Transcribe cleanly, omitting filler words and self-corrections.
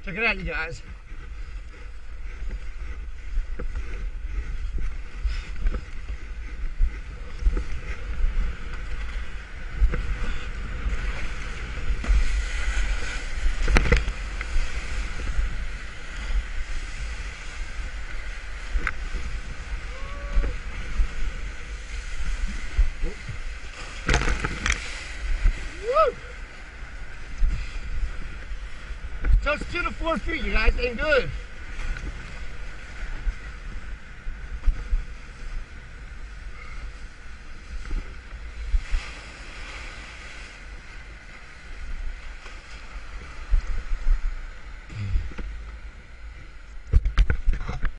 Check it out, you guys. Just 2 to 4 feet, you guys, ain't good.